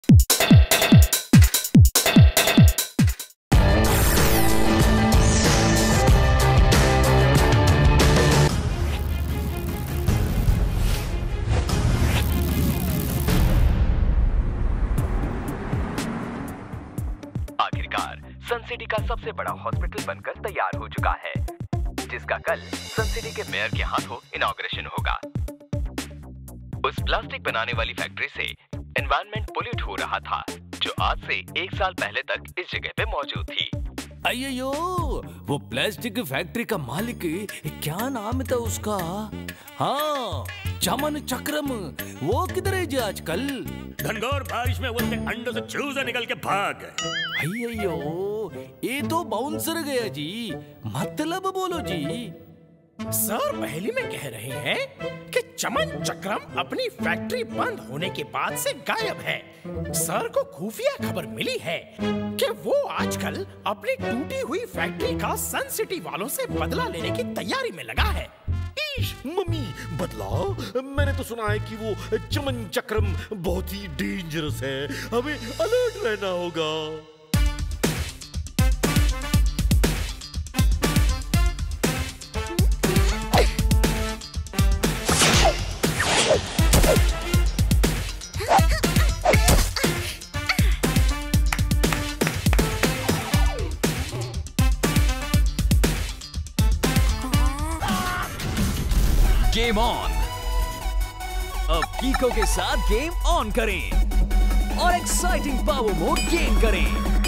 सन city का सबसे बड़ा हॉस्पिटल बनकर तैयार हो चुका है, जिसका कल सन सिटी के मेयर के हाथों इनॉग्रेशन होगा। उस प्लास्टिक बनाने वाली फैक्ट्री से एनवायरनमेंट पोल्यूट हो रहा था, जो आज से 1 साल पहले तक इस जगह पे मौजूद थी। अय्यो, वो प्लास्टिक फैक्ट्री का मालिक, क्या नाम था उसका? हाँ, चमन चक्रम। वो किधर है जी आजकल? घनघोर बारिश में उसके अंडों से चूजे निकल के भाग गए। अय्यो, ये तो बाउंसर गया जी। मतलब बोलो जी। सर पहली में कह रहे हैं कि चमन चक्रम अपनी फैक्ट्री बंद होने के बाद से गायब है। सर को खुफिया खबर मिली है कि वो आजकल अपनी टूटी हुई फैक्ट्री का सन सिटी वालों से बदला लेने की तैयारी में लगा है। मम्मी, बदला? मैंने तो सुना है कि वो चमन चक्रम बहुत ही डेंजरस है, हमें अलर्ट रहना होगा। Game on. अब कीको के साथ गेम ऑन करें और एक्साइटिंग पावर मोड गेन करें।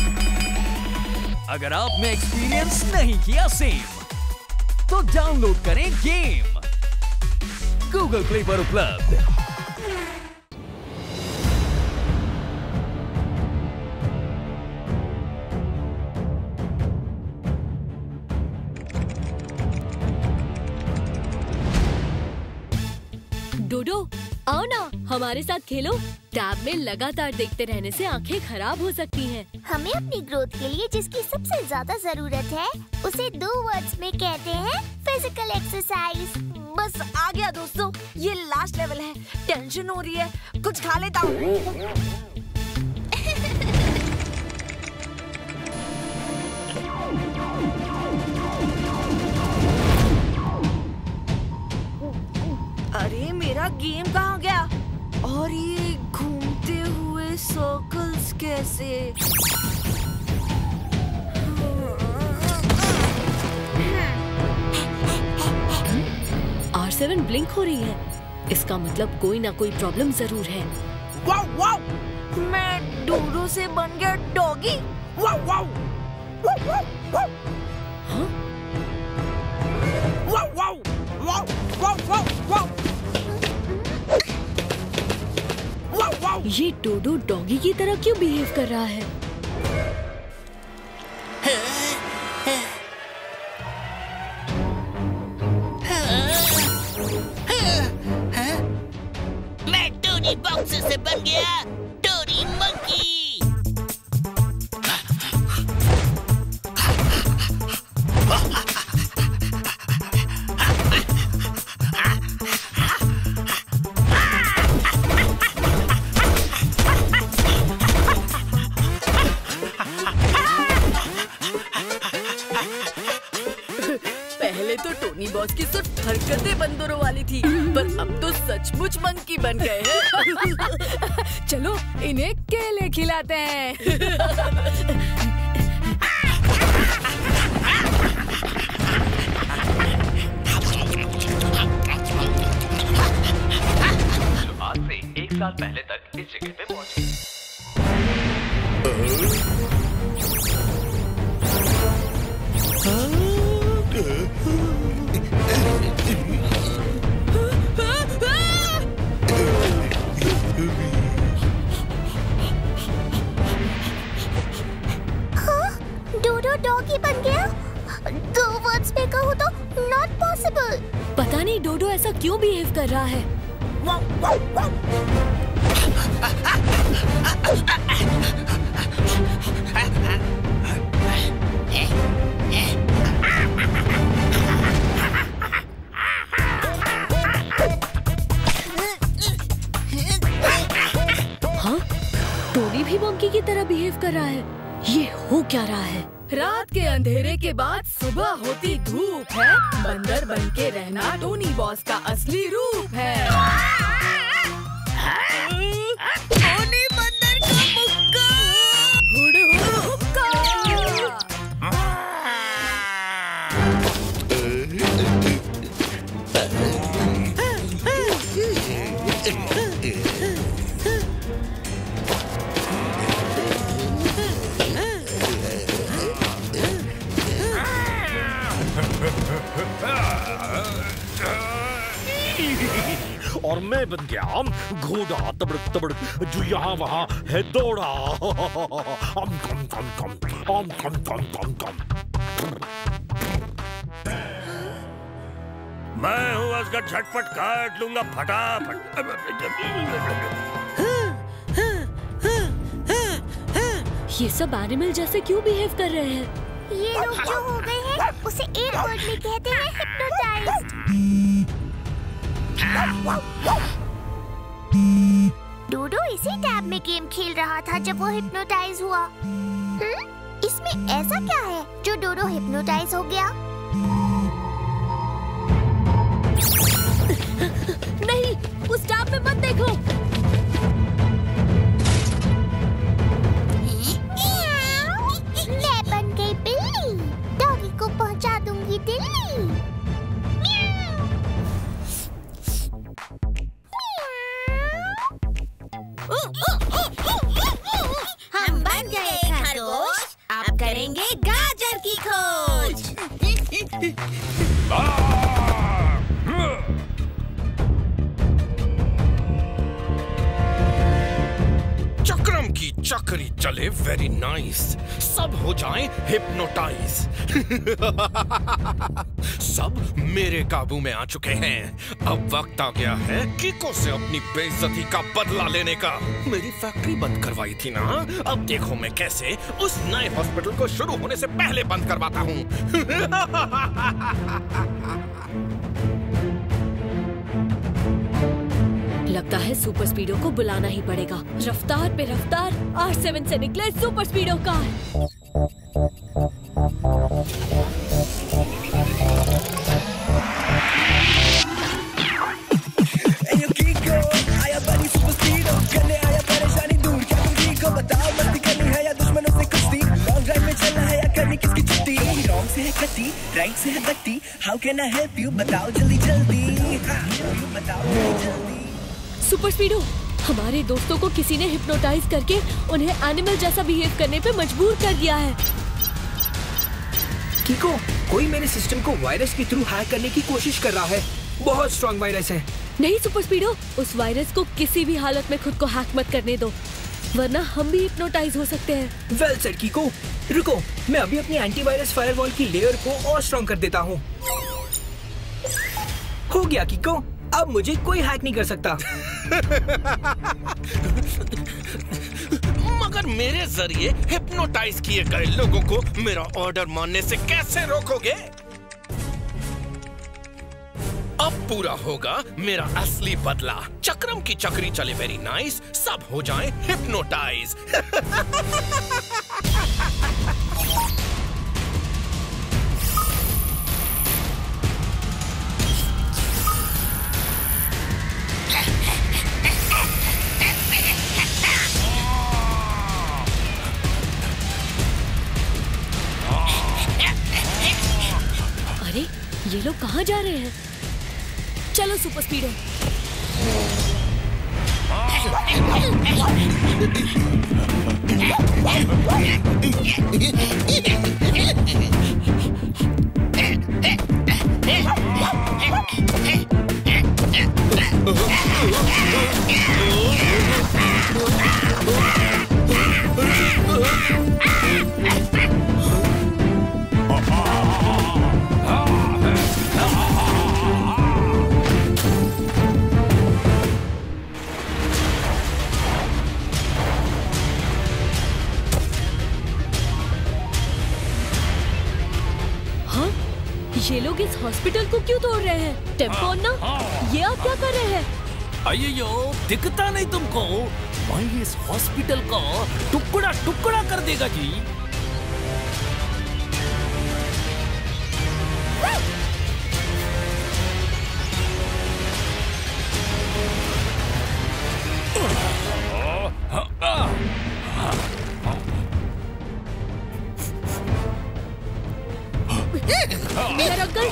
अगर आपने एक्सपीरियंस नहीं किया सेम, तो डाउनलोड करें गेम गूगल प्ले पर उपलब्ध। डोडो, आओ ना, हमारे साथ खेलो। टैब में लगातार देखते रहने से आंखें खराब हो सकती हैं। हमें अपनी ग्रोथ के लिए जिसकी सबसे ज्यादा जरूरत है, उसे 2 वर्ड्स में कहते हैं फिजिकल एक्सरसाइज। बस आ गया दोस्तों, ये लास्ट लेवल है। टेंशन हो रही है, कुछ खा लेता हूँ। अरे मेरा गेम कहाँ गया? और ये घूमते हुए सर्कल्स कैसे? R7 ब्लिंक हो रही है। इसका मतलब कोई ना कोई प्रॉब्लम जरूर है। वाव वाव! मैं डोडो से बन गया डॉगी। वाव वाव! वाव वाव! वाव! हाँ? वाव वाव! वाव वाव! वाव वाव! ये डोडो डॉगी की तरह क्यों बिहेव कर रहा है? मैं टोनी बॉक्स से बन गया टोनी मंकी। बॉस की सिर्फ हरकतें बंदरों वाली थी, पर अब तो सचमुच मंकी बन गए हैं। चलो इन्हें केले खिलाते हैं। जो आज से 1 साल पहले तक इस जगह पे मौजूद। डोडो डॉगी बन गया? 2 वर्ड्स में कहूँ तो नॉट पॉसिबल। पता नहीं डोडो ऐसा क्यों बिहेव कर रहा है। टोनी भी मंकी की तरह बिहेव कर रहा है। ये हो क्या रहा है? रात के अंधेरे के बाद सुबह होती धूप है। बंदर बन के रहना टोनी बॉस का असली रूप है। टोनी बंदर का मुक्का। हुड़ हुड़ हुक्का। और मैं बन गया घोड़ा तबड़क तबड़क जो यहाँ वहाँ है दौड़ा। मैं हूँ उसका झटपट काट लूंगा फटाफट। ये सब एनिमल जैसे क्यों बिहेव कर रहे हैं? ये लोग जो हो गए हैं उसे एक वर्ड में कहते हैं हिप्नोटाइज्ड। डोडो इसी टैब में गेम खेल रहा था जब वो हिप्नोटाइज हुआ। इसमें ऐसा क्या है जो डोडो हिप्नोटाइज हो गया? नहीं, उस टैब में मत देखो। मैं बन गई बिल्ली, डॉगी को पहुंचा दूंगी दिल्ली। हम बन गए खरगोश, अब करेंगे गाजर की खोज। चक्रम की चक्री चले वेरी नाइस, सब हो जाएं हिप्नोटाइज। सब मेरे काबू में आ चुके हैं। अब वक्त आ गया है कीको से अपनी बेइज्जती का बदला लेने का। मेरी फैक्ट्री बंद करवाई थी ना, अब देखो मैं कैसे उस नए हॉस्पिटल को शुरू होने से पहले बंद करवाता हूँ। लगता है सुपर स्पीडो को बुलाना ही पड़ेगा। रफ्तार पे रफ्तार R7 से निकले सुपर स्पीडो कार। आया बड़ी सुपर स्पीडो, करने आया परेशानी दूर। क्या तुम ठीक हो बताओ, मस्ती करनी है या दुश्मनों से कुश्ती? लॉन्ग ड्राइव में चलना है या करनी किसकी छुट्टी? रॉन्ग से है कट्टी, राइट से है दट्टी। How can I help you, बताओ जल्दी जल्दी। बताओ जल्दी जल्दी। सुपर स्पीडो, हमारे दोस्तों को किसी ने हिप्नोटाइज करके उन्हें एनिमल जैसा बिहेव करने पे मजबूर कर दिया है। कीको, कोई मेरे सिस्टम को वायरस के थ्रू हैक करने की कोशिश कर रहा है। बहुत स्ट्रॉन्ग वायरस है। नहीं सुपर स्पीडो, उस वायरस को किसी भी हालत में खुद को हैक मत करने दो, वरना हम भी हिप्नोटाइज हो सकते हैं। वेल सेड कीको, रुको, मैं अभी अपनी एंटीवायरस फायरवॉल की लेयर को और स्ट्रॉन्ग कर देता हूँ। हो गया कीको, अब मुझे कोई हैक नहीं कर सकता। मगर मेरे जरिए हिप्नोटाइज किए गए लोगों को मेरा ऑर्डर मानने से कैसे रोकोगे? अब पूरा होगा मेरा असली बदला। चक्रम की चक्री चले वेरी नाइस, सब हो जाएं हिप्नोटाइज। अरे ये लोग कहाँ जा रहे हैं? चलो सुपर स्पीडो। ये लोग इस हॉस्पिटल को क्यों तोड़ रहे हैं? टेम्पो ना, ये आप क्या कर रहे हैं? अय्यो, दिखता नहीं तुमको? मैं इस हॉस्पिटल को टुकड़ा टुकड़ा कर देगा जी। मेयर अंकल,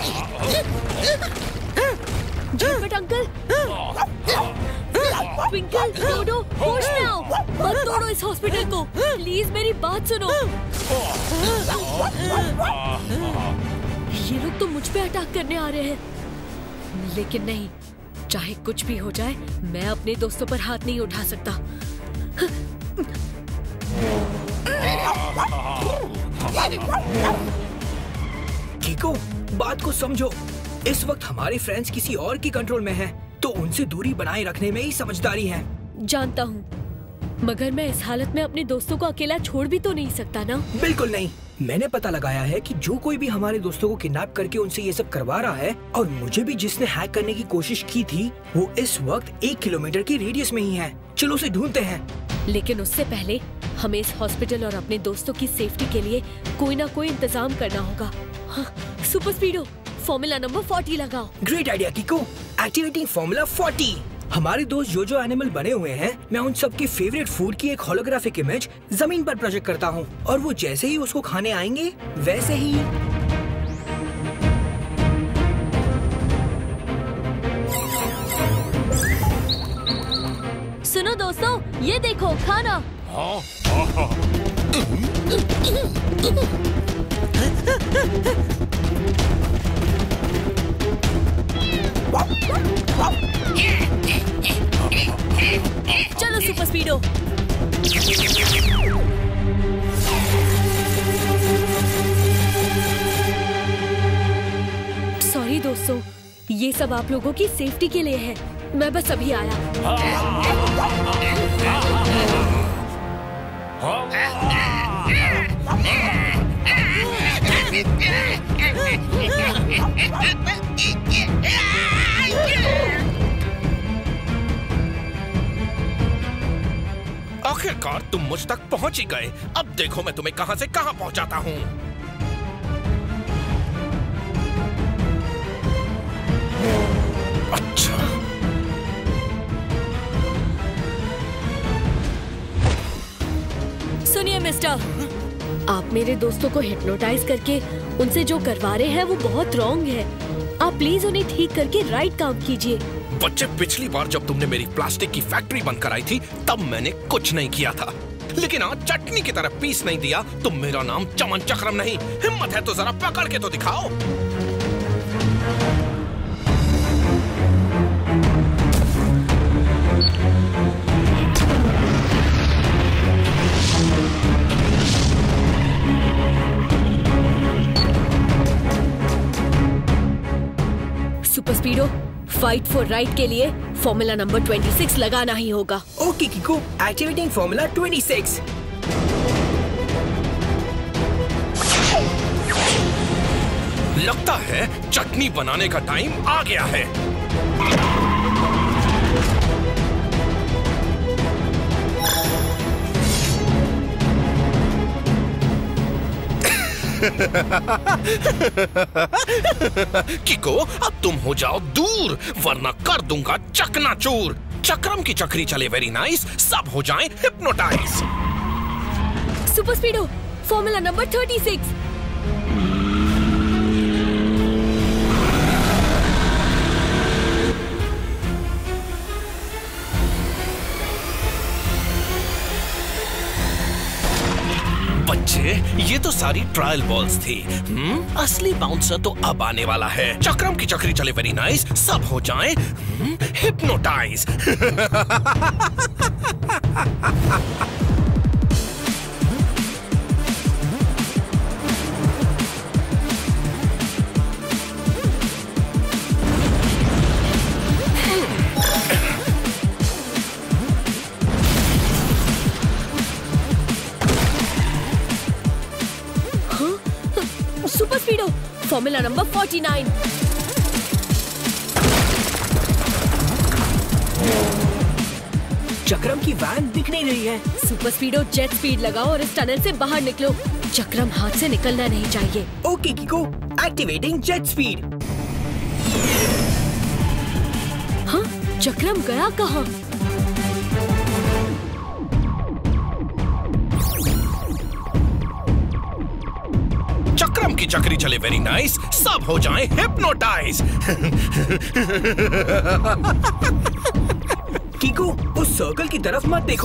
झटपट अंकल, ट्विंकल, डोडो, होश में आओ, मत तोड़ो इस हॉस्पिटल को, प्लीज मेरी बात सुनो। ये लोग तो मुझ पे अटैक करने आ रहे हैं, लेकिन नहीं, चाहे कुछ भी हो जाए, मैं अपने दोस्तों पर हाथ नहीं उठा सकता। कीको, बात को समझो। इस वक्त हमारे फ्रेंड्स किसी और की कंट्रोल में हैं, तो उनसे दूरी बनाए रखने में ही समझदारी है। जानता हूँ, मगर मैं इस हालत में अपने दोस्तों को अकेला छोड़ भी तो नहीं सकता ना। बिल्कुल नहीं। मैंने पता लगाया है कि जो कोई भी हमारे दोस्तों को किडनैप करके उनसे ये सब करवा रहा है, और मुझे भी जिसने हैक करने की कोशिश की थी, वो इस वक्त 1 किलोमीटर की रेडियस में ही है। चलो उसे ढूंढते हैं। लेकिन उससे पहले हमें इस हॉस्पिटल और अपने दोस्तों की सेफ्टी के लिए कोई ना कोई इंतजाम करना होगा। हाँ, सुपर स्पीडो, फॉर्मूला नंबर 40 लगाओ। Great idea Kiko, activating formula 40। हमारे दोस्त जो एनिमल बने हुए हैं, मैं उन सबके फेवरेट फूड की एक होलोग्राफिक इमेज जमीन पर प्रोजेक्ट करता हूँ, और वो जैसे ही उसको खाने आएंगे, वैसे ही सुनो दोस्तों, ये देखो खाना। चलो सुपर स्पीडो। सॉरी दोस्तों, ये सब आप लोगों की सेफ्टी के लिए है, मैं बस अभी आया। आखिरकार तुम मुझ तक पहुंच ही गए। अब देखो मैं तुम्हें कहां से कहां पहुंचाता हूं। अच्छा, सुनिए मिस्टर, आप मेरे दोस्तों को हिप्नोटाइज करके उनसे जो करवा रहे हैं वो बहुत रॉन्ग है। आप प्लीज उन्हें ठीक करके राइट काम कीजिए। बच्चे, पिछली बार जब तुमने मेरी प्लास्टिक की फैक्ट्री बंद कराई थी, तब मैंने कुछ नहीं किया था, लेकिन आज चटनी की तरह पीस नहीं दिया तो मेरा नाम चमन चक्रम नहीं। हिम्मत है तो जरा पकड़ के तो दिखाओ। Super Speedo, fight for right के लिए फॉर्मूला नंबर 26 लगाना ही होगा। Okay Kiko, activating formula 26। लगता है चटनी बनाने का टाइम आ गया है। किको, अब तुम हो जाओ दूर, वरना कर दूंगा चकनाचूर। चक्रम की चक्री चले वेरी नाइस, सब हो जाएं hypnotise. Super Speedo, formula number 36। बच्चे, ये तो सारी ट्रायल बॉल्स थी। असली बाउंसर तो अब आने वाला है। चक्रम की चक्री चले वेरी नाइस, सब हो जाएं hypnotise. Super Speedo, formula number 49। Chakram की वैन दिख नहीं रही है। सुपर स्पीडो जेट स्पीड लगाओ और इस टनल से बाहर निकलो। चक्रम हाथ से निकलना नहीं चाहिए। Okay Kiko, activating jet speed. हाँ, चक्रम गया कहाँ? चक्रम की चक्री चले वेरी नाइस, सब हो जाएं हिप्नोटाइज। किको, उस सर्कल की तरफ मत देखो।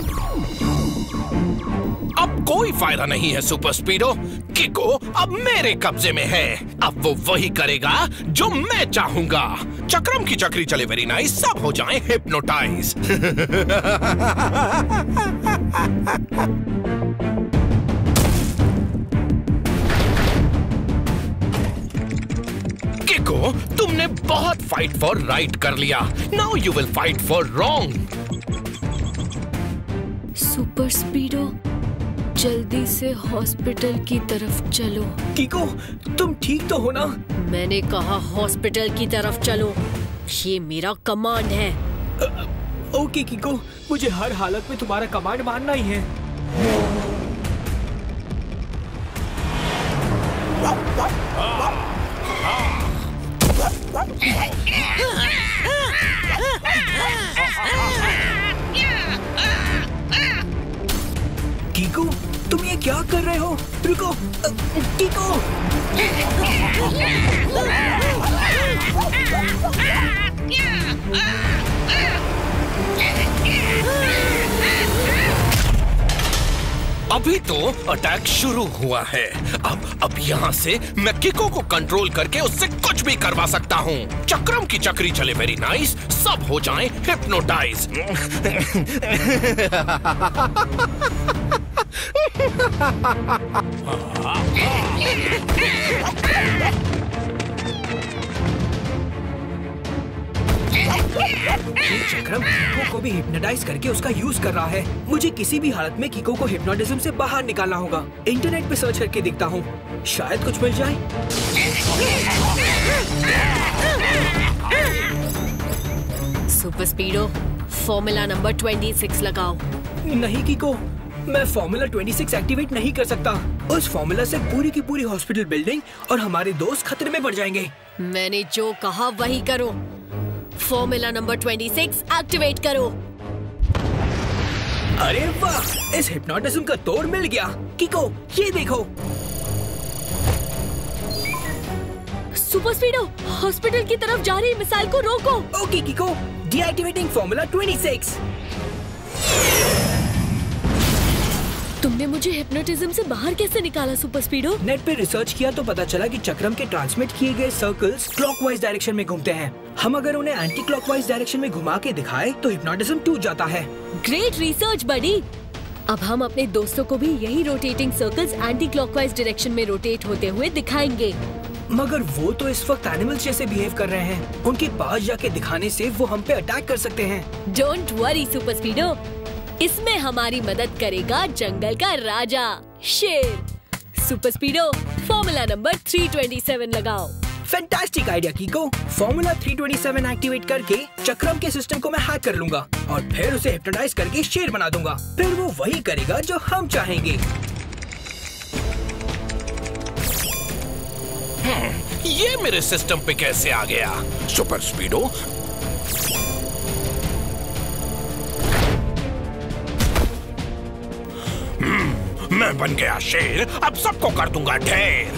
अब कोई फायदा नहीं है सुपर स्पीडो। किको अब मेरे कब्जे में है। अब वो वही करेगा जो मैं चाहूंगा। चक्रम की चक्री चले वेरी नाइस, सब हो जाएं हिप्नोटाइज। किको, तुमने बहुत फाइट फॉर राइट कर लिया। Now you will fight for wrong. Super Speedo, जल्दी से हॉस्पिटल की तरफ चलो। किको, तुम ठीक तो हो ना? मैंने कहा हॉस्पिटल की तरफ चलो। ये मेरा कमांड है। ओके किको, मुझे हर हालत में तुम्हारा कमांड मानना ही है। किको, तुम ये क्या कर रहे हो? रुको, किको। अभी तो अटैक शुरू हुआ है। अब यहाँ से मैं किको को कंट्रोल करके उससे कुछ भी करवा सकता हूँ। चक्रम की चक्री चले वेरी नाइस, सब हो जाएं हिप्नोटाइज। चक्रम किको को भी हिप्नोटाइज करके उसका यूज कर रहा है। मुझे किसी भी हालत में किको को हिप्नोटिज्म से बाहर निकालना होगा। इंटरनेट पे सर्च करके देखता हूँ, शायद कुछ मिल जाए। सुपर स्पीडो, फॉर्मूला नंबर 26 लगाओ। नहीं किको, मैं फॉर्मूला 26 एक्टिवेट नहीं कर सकता। उस फॉर्मूला से पूरी की पूरी हॉस्पिटल बिल्डिंग और हमारे दोस्त खतरे में पड़ जाएंगे। मैंने जो कहा वही करो। फॉर्मूला नंबर 26 एक्टिवेट करो। अरे वाह, इस हिप्नोटिज्म का तोड़ मिल गया। किको, ये देखो। सुपर स्पीडो, हॉस्पिटल की तरफ जा रही मिसाइल को रोको। Okay Kiko, deactivating formula 26। तुमने मुझे हिप्नोटिज्म से बाहर कैसे निकाला सुपर स्पीडो? नेट पे रिसर्च किया तो पता चला कि चक्रम के ट्रांसमिट किए गए सर्कल्स क्लॉकवाइज डायरेक्शन में घूमते हैं। हम अगर उन्हें एंटी क्लॉकवाइज डायरेक्शन में घुमा के दिखाए तो हिप्नोटिज्म टूट जाता है। Great research buddy. अब हम अपने दोस्तों को भी यही rotating circles anticlockwise direction में रोटेट होते हुए दिखाएंगे। मगर वो तो इस वक्त एनिमल्स जैसे बिहेव कर रहे हैं। उनके पास जाके दिखाने से वो हम पे अटैक कर सकते हैं। डोंट वरी सुपर स्पीडो, इसमें हमारी मदद करेगा जंगल का राजा शेर। सुपर स्पीडो, फॉर्मूला नंबर 327 लगाओ। Fantastic idea Kiko. Formula 327 activate करके चक्रम के सिस्टम को मैं हैक कर लूंगा और फिर उसे हिप्नोटाइज करके शेर बना दूंगा। फिर वो वही करेगा जो हम चाहेंगे। ये मेरे सिस्टम पे कैसे आ गया? सुपर स्पीडो, मैं बन गया शेर, अब सबको कर दूंगा ढेर।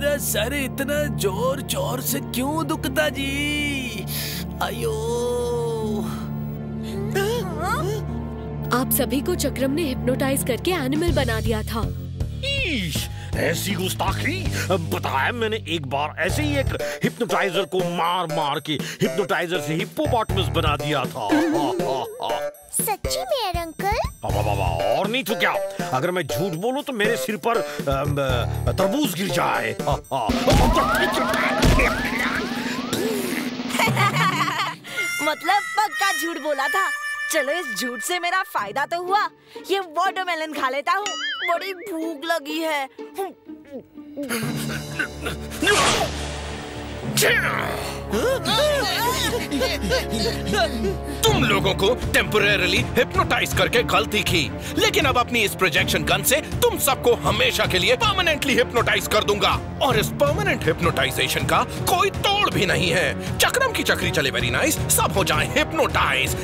मेरा सर इतना जोर जोर से क्यों दुखता जी? आयो। आप सभी को चक्रम ने हिप्नोटाइज करके एनिमल बना दिया था। ऐसी गुस्ताखी! बताया मैंने एक बार ऐसे ही एक हिप्नोटाइजर को मार मार के हिप्नोटाइजर से हिप्पोपोटामस बना दिया था। सच्ची में अंकल? बाबा और नहीं तो क्या? अगर मैं झूठ बोलूं तो मेरे सिर पर तरबूज गिर जाए। मतलब पक्का झूठ बोला था। चलो इस झूठ से मेरा फायदा तो हुआ। ये वाटरमेलन खा लेता हूँ, बड़ी भूख लगी है। तुम लोगों को टेम्परेरीली हिप्नोटाइज करके गलती की, लेकिन अब अपनी इस प्रोजेक्शन गन से तुम सबको हमेशा के लिए परमानेंटली हिप्नोटाइज कर दूंगा। और इस परमानेंट हिप्नोटाइजेशन का कोई तोड़ भी नहीं है। चक्रम की चक्री चले वेरी नाइस, सब हो जाए हिप्नोटाइज।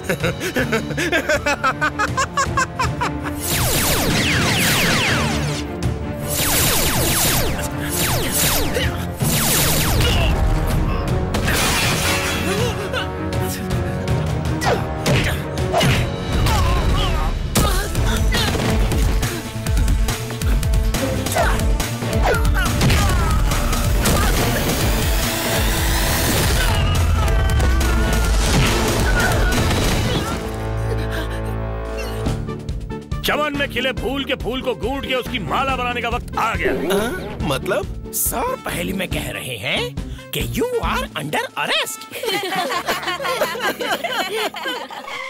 चमन में खिले फूल के फूल को गूंथ के उसकी माला बनाने का वक्त आ गया। मतलब? सर पहली में कह रहे हैं कि यू आर अंडर अरेस्ट।